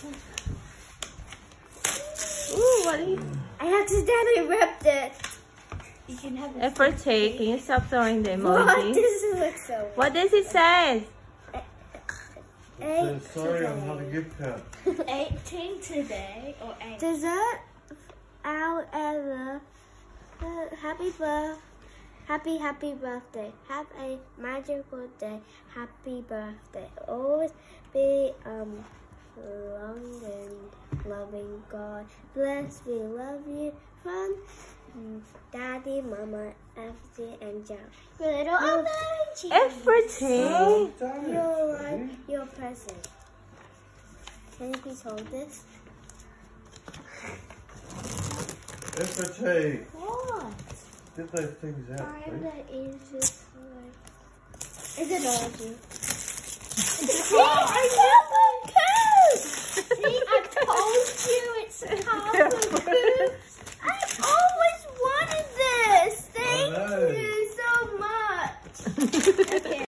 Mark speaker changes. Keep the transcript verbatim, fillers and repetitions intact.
Speaker 1: Ooh, what are you?
Speaker 2: I accidentally ripped it. You can have it.
Speaker 1: F for take. Can you stop throwing the
Speaker 2: What?
Speaker 1: emoji?
Speaker 2: This looks so weird.
Speaker 1: What does it say?
Speaker 3: It says, sorry, I'm not a gift card.
Speaker 2: eighteen today or eight. Dessert out and uh, happy birthday. Happy, happy birthday. Have a magical day. Happy birthday. Always be um long and loving. God bless. We love you from Daddy, Mama, F J, and John. Little orange.
Speaker 1: F for take.
Speaker 3: Oh, damn it,
Speaker 2: You're
Speaker 3: Daddy.
Speaker 2: like your present. Can you please hold this?
Speaker 3: F for take.
Speaker 2: What?
Speaker 3: Get those things out,
Speaker 2: Find
Speaker 3: please.
Speaker 2: the easiest way. Is it all of you?
Speaker 1: Oh,
Speaker 2: I